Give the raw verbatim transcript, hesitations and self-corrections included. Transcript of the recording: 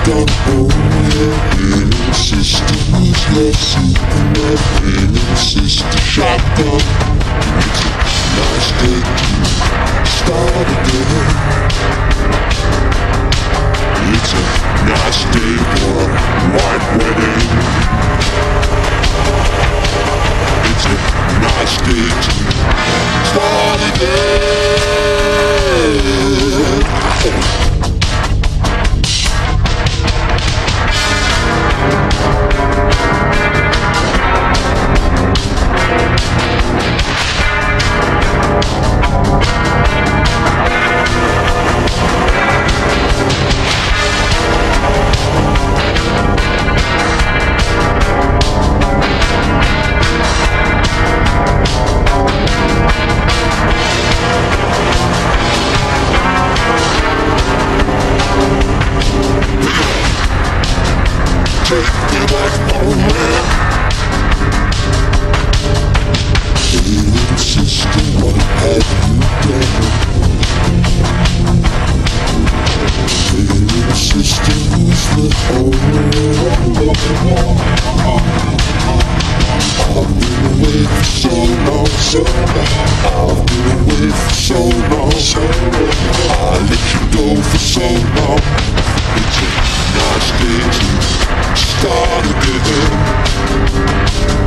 done home, yeah. Little sister who's lost you, and my little sister shotgun. It's a nice day to start again. It's a nice day for a white wedding. It's a nice day to start again. Take me back home, man. Hey, little sister, what have you done? Hey, little sister, who's the owner? I've been away for so long, so long. I've been away for so long, so long. I let you go for so long. It's a nice day to start again.